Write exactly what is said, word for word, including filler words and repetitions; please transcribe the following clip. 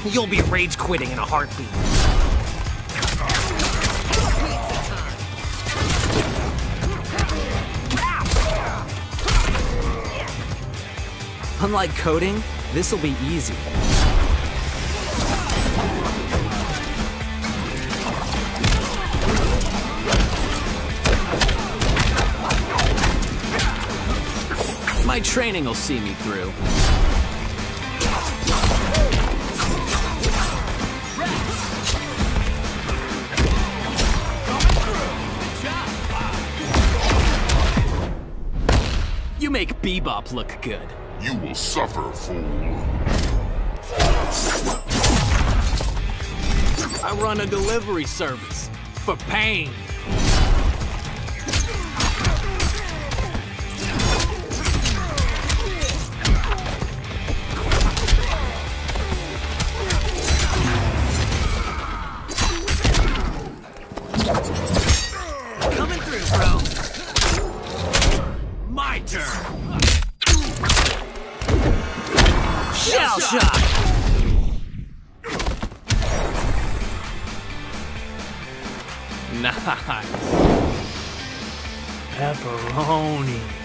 You'll be rage quitting in a heartbeat. Unlike coding, this'll be easy. My training will see me through. You make Bebop look good. You will suffer, fool. I run a delivery service for pain. Coming through, bro. My turn. Shell shock! Nice. Pepperoni.